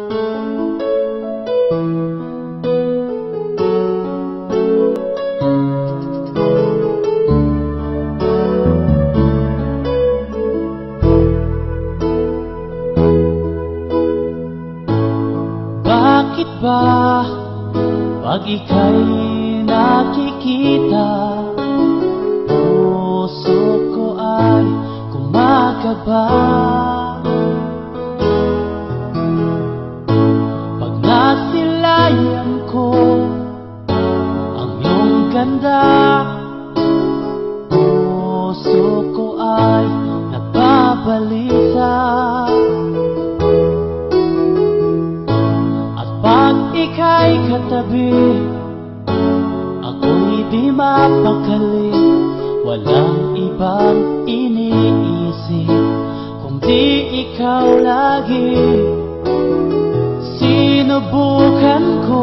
Bakit ba pag ika'y nakikita, puso ko ay kumakaba? Pag nasilayan ko ang iyong ganda, puso ko ay nagbabalisa. Pag ika'y katabi, ako'y di mapakali. Walang ibang iniisip kundi ikaw lagi. Sinubukan ko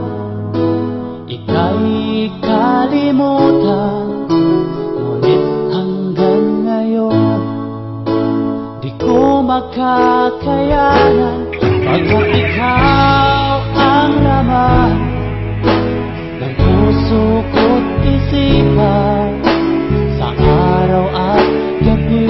ika'y kalimutan, ngunit hanggang ngayon di ko makakayanan. Pagkat ikaw ang laman ng puso ko't isipan, sa araw at gabi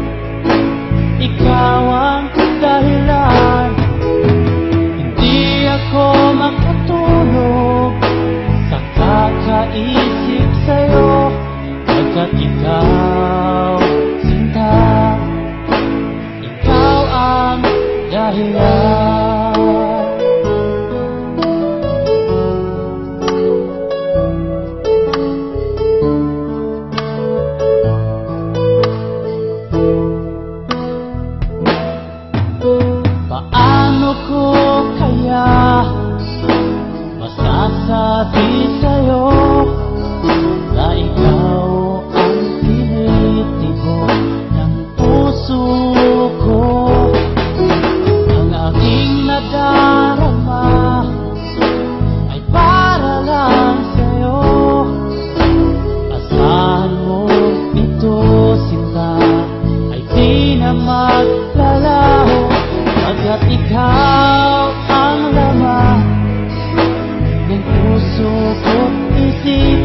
ikaw ang dahilan. Hindi ako makatulog sa kakaisip sa'yo, pagkat ikaw, sinta, ikaw ang dahilan. Paano ko kaya masasabi sa'yo na ikaw ang tinitibok ng puso ko? Ang aking nadarama ay para lang sa'yo. Asahan mo ito, sinta, ay di na maglalaho, pagkat ikaw ang laman ng puso ko't isip.